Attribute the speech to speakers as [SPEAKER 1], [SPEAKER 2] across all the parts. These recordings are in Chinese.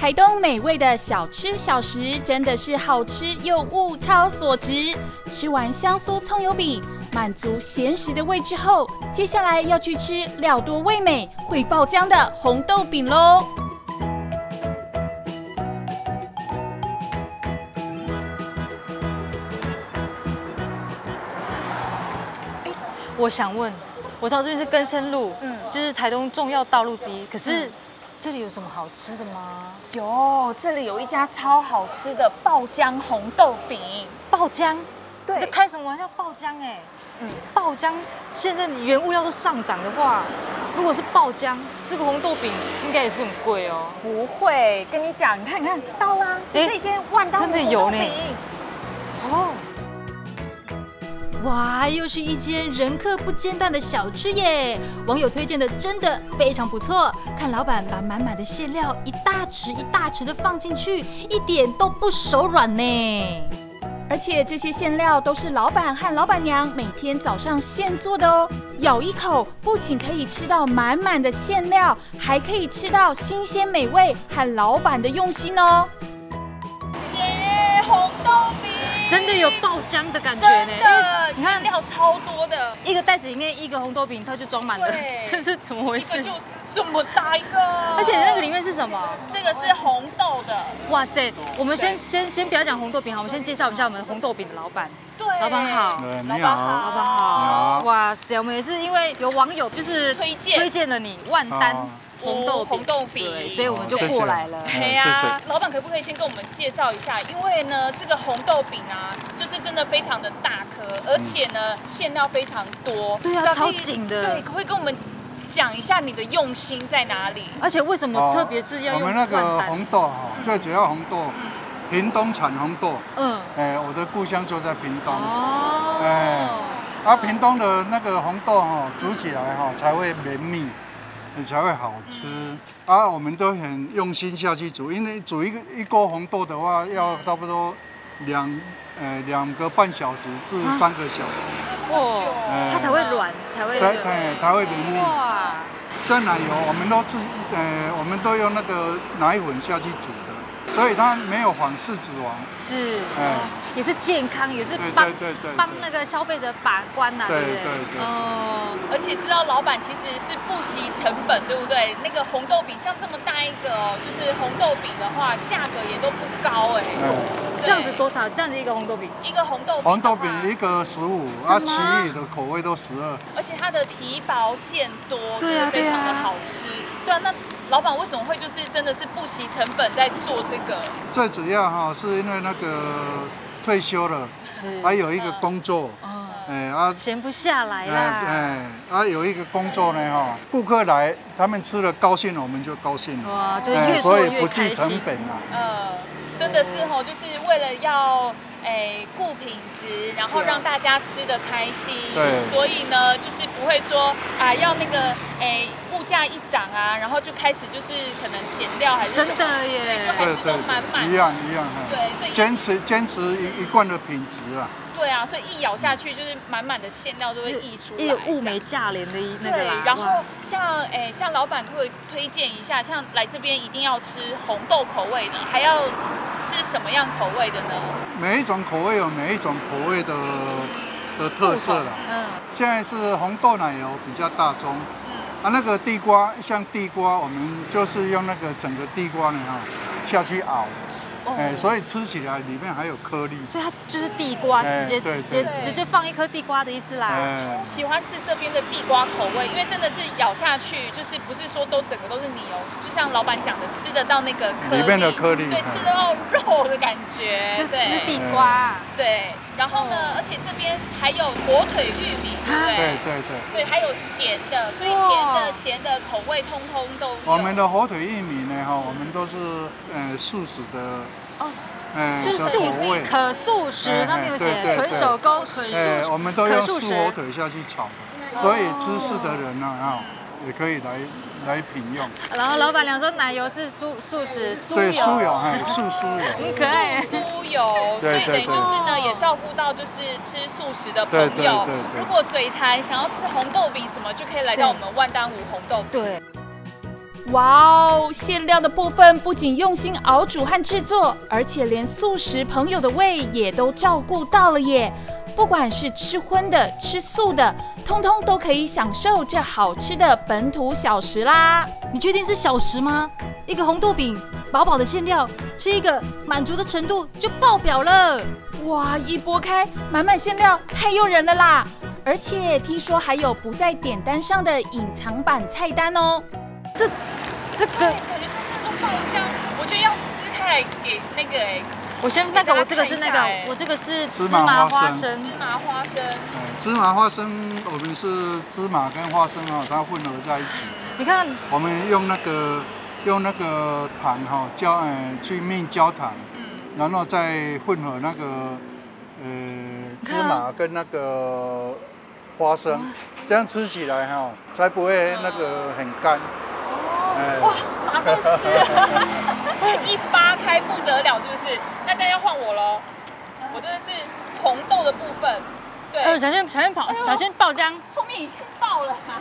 [SPEAKER 1] 台东美味的小吃小食真的是好吃又物超所值。吃完香酥葱油饼，满足咸食的胃之后，接下来要去吃料多味美、会爆浆的红豆饼喽。
[SPEAKER 2] 我想问，我知道这边是根生路，就是台东重要道路之一，可是这里有什么好吃的吗？
[SPEAKER 1] 有，这里有一家超好吃的爆浆红豆饼。
[SPEAKER 2] 爆浆？
[SPEAKER 1] 对，
[SPEAKER 2] 你在开什么玩笑？爆浆哎！爆浆，现在你原物料都上涨的话，如果是爆浆，这个红豆饼应该也是很贵哦。
[SPEAKER 1] 不会，跟你讲，你看，到啦，就这间万丹
[SPEAKER 2] 真的有呢。
[SPEAKER 1] 哦。
[SPEAKER 3] 哇，又是一间人客不间断的小吃耶！网友推荐的真的非常不错，看老板把满满的馅料一大匙一大匙的放进去，一点都不手软呢。
[SPEAKER 1] 而且这些馅料都是老板和老板娘每天早上现做的哦。咬一口，不仅可以吃到满满的馅料，还可以吃到新鲜美味和老板的用心哦。耶，红豆饼！
[SPEAKER 2] 真的有爆浆的感觉呢，
[SPEAKER 1] 真的，
[SPEAKER 2] 你看
[SPEAKER 1] 料超多的，
[SPEAKER 2] 一个袋子里面一个红豆饼，它就装满了，这是怎么回事？
[SPEAKER 1] 就这么大一个，
[SPEAKER 2] 而且那个里面是什么？
[SPEAKER 1] 这个是红豆的。
[SPEAKER 2] 哇塞，我们先不要讲红豆饼好，我们先介绍一下我们红豆饼的老板。
[SPEAKER 1] 对，
[SPEAKER 2] 老板好，
[SPEAKER 4] 你好，
[SPEAKER 2] 老板好。哇塞，我们也是因为有网友就是推荐了你万丹。红豆饼，对，所以我们就过来了。
[SPEAKER 1] 对呀，老板可不可以先跟我们介绍一下？因为呢，这个红豆饼啊，就是真的非常的大颗，而且呢，馅料非常多。
[SPEAKER 2] 对啊，超紧的。
[SPEAKER 1] 对，可不可以跟我们讲一下你的用心在哪里？
[SPEAKER 2] 而且为什么特别是要用
[SPEAKER 4] 我们那个红豆哈，最主要红豆，屏东产红豆。我的故乡就在屏东。屏东的那个红豆哈，煮起来哈才会绵密。你才会好吃我们都很用心下去煮，因为煮一锅红豆的话，要差不多2个半小时至3个小时。
[SPEAKER 2] 哇，它才会软，才会
[SPEAKER 4] 才会绵密。哇，像奶油，我们都用那个奶粉下去煮的，所以它没有反式脂肪。
[SPEAKER 2] 是，也是健康，也是帮那个消费者把关呐，对不对？
[SPEAKER 1] 而且知道老板其实是不惜成本，对不对？那个红豆饼像这么大一个就是红豆饼的话，价格也都不高哎。
[SPEAKER 2] 这样子多少？这样子一个红豆饼？
[SPEAKER 1] 一个红豆
[SPEAKER 4] 饼一个15，其余的口味都12。
[SPEAKER 1] 而且它的皮薄馅多，对啊，非常的好吃。对啊，那老板为什么会就是真的是不惜成本在做这个？
[SPEAKER 4] 最主要哈是因为那个退休了，还有一个工作。
[SPEAKER 2] 闲不下来啦。
[SPEAKER 4] 有一个工作呢哈，顾客来，他们吃了高兴，我们就高兴了。
[SPEAKER 2] 哇，就越做越开心。所以
[SPEAKER 4] 不计成本
[SPEAKER 1] 真的是吼，就是为了要顾品质，然后让大家吃得开心。所以呢，就是不会说要那个物价一涨啊，然后就开始就是可能减料还是什么，
[SPEAKER 2] 真的耶，
[SPEAKER 1] 就还是都满满。
[SPEAKER 4] 一样。
[SPEAKER 1] 对，所以
[SPEAKER 4] 坚持一贯的品质啊。
[SPEAKER 1] 对啊，所以一咬下去就是满满的馅料都会溢出来，
[SPEAKER 2] 物美价廉的那个。
[SPEAKER 1] 对，然后像老板会推荐一下，像来这边一定要吃红豆口味的，还要吃什么样口味的呢？
[SPEAKER 4] 每一种口味有每一种口味的特色啦。现在是红豆奶油比较大宗。那个地瓜，像地瓜，我们就是用那个整个地瓜呢下去熬，所以吃起来里面还有颗粒。
[SPEAKER 2] 所以它就是地瓜，直接放一颗地瓜的意思啦。
[SPEAKER 1] 喜欢吃这边的地瓜口味，因为真的是咬下去，就是不是说整个都是泥哦，就像老板讲的，吃得到那个颗粒，
[SPEAKER 4] 里面的颗粒，
[SPEAKER 1] 对，吃得到肉的感觉，
[SPEAKER 2] 对，是地瓜，
[SPEAKER 1] 对。然后呢，而且这边还有火腿玉米，对不对？对，还有咸的，所以甜的、咸的口味通通都有。
[SPEAKER 4] 我们的火腿玉米呢，我们都是素食的。
[SPEAKER 2] 是可素食，那边有写纯手工、纯素，
[SPEAKER 4] 我们都用素火腿下去炒的，所以吃素的人呢，也可以来品用。
[SPEAKER 2] 然后老板娘说奶油是素食，
[SPEAKER 4] 对，酥油，素油，
[SPEAKER 2] 很可爱。
[SPEAKER 1] 酥油，所以等于就是呢，也照顾到就是吃素食的朋友。如果嘴馋想要吃红豆饼什么，就可以来到我们万丹五红豆饼。
[SPEAKER 2] 对。
[SPEAKER 1] 哇哦，馅料的部分不仅用心熬煮和制作，而且连素食朋友的胃也都照顾到了耶。不管是吃荤的、吃素的，通通都可以享受这好吃的本土小食啦。
[SPEAKER 3] 你确定是小食吗？一个红豆饼，饱饱的馅料，吃一个满足的程度就爆表了。
[SPEAKER 1] 哇，一剥开，满满馅料，太诱人了啦！而且听说还有不在点单上的隐藏版菜单哦。
[SPEAKER 2] 这个
[SPEAKER 1] 感觉像这个爆香，我觉得要撕开来给那个
[SPEAKER 2] 我先那个，我这个是那个，我这个是芝麻花生。
[SPEAKER 1] 芝麻花生。
[SPEAKER 4] 芝麻花生，我们是芝麻跟花生它混合在一起。
[SPEAKER 2] 你看，
[SPEAKER 4] 我们用那个糖去焖焦糖，然后再混合那个芝麻跟那个花生，这样吃起来才不会那个很干。
[SPEAKER 1] 哇，马上吃了，一扒开不得了，是不是？那这样要换我喽，我这个是红豆的部分，对。
[SPEAKER 2] 小心爆浆，
[SPEAKER 1] 后面已经爆了嘛。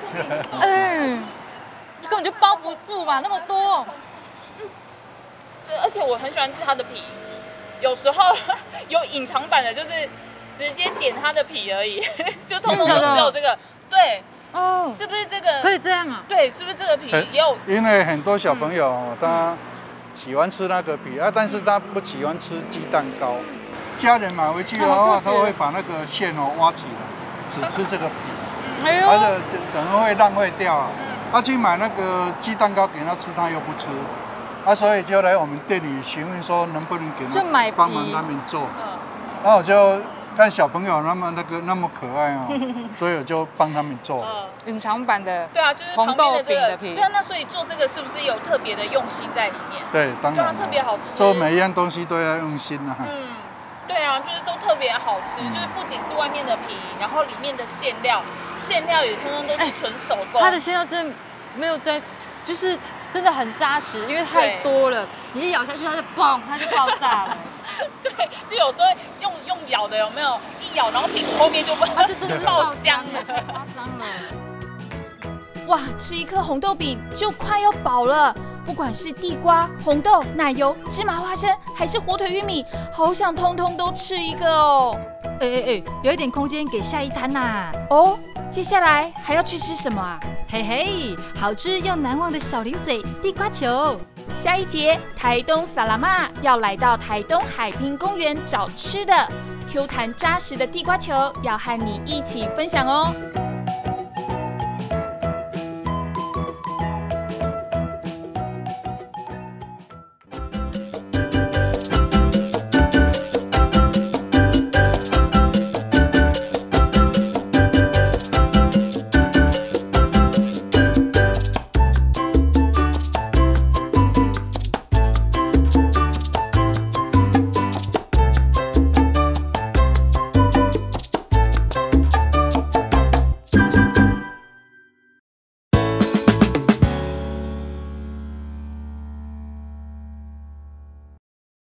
[SPEAKER 2] 根本就包不住嘛，那么多。
[SPEAKER 1] 对，而且我很喜欢吃它的皮，有时候有隐藏版的，就是直接点它的皮而已，就通通都只有这个，对。哦，是不是这个
[SPEAKER 2] 可以这样啊？
[SPEAKER 1] 对，是不是这个皮也有？
[SPEAKER 4] 因为很多小朋友他喜欢吃那个皮但是他不喜欢吃鸡蛋糕。家人买回去的话，他会把那个馅挖起来，只吃这个皮，而且等于会浪费掉啊。他去买那个鸡蛋糕给他吃，他又不吃，所以就来我们店里询问说能不能给他帮忙他们做。然后我就看小朋友那么可爱所以我就帮他们做。
[SPEAKER 2] 隐藏版的，
[SPEAKER 1] 对啊，就是
[SPEAKER 2] 红豆饼的皮。
[SPEAKER 1] 对啊，那所以做这个是不是有特别的用心在里面？
[SPEAKER 4] 对，当然。
[SPEAKER 1] 特别好吃。
[SPEAKER 4] 做每一样东西都要用心
[SPEAKER 1] 对啊，就是都特别好吃，就是不仅是外面的皮，然后里面的馅料也通通都是纯手工。
[SPEAKER 2] 它的馅料真的没有在，就是真的很扎实，因为太多了，你一咬下去它就嘣，它就爆炸了。
[SPEAKER 1] 对，就有时候用咬的有没有？一咬，然后屁股后面它就真的爆浆了，太夸张了。哇，吃一颗红豆饼就快要饱了。不管是地瓜、红豆、奶油、芝麻花生，还是火腿玉米，好想通通都吃一个哦。
[SPEAKER 3] 留一点空间给下一摊呐。
[SPEAKER 1] 哦，接下来还要去吃什么啊？
[SPEAKER 3] 嘿嘿，好吃又难忘的小零嘴地瓜球。
[SPEAKER 1] 下一节台东萨拉玛要来到台东海滨公园找吃的，Q 弹扎实的地瓜球要和你一起分享哦。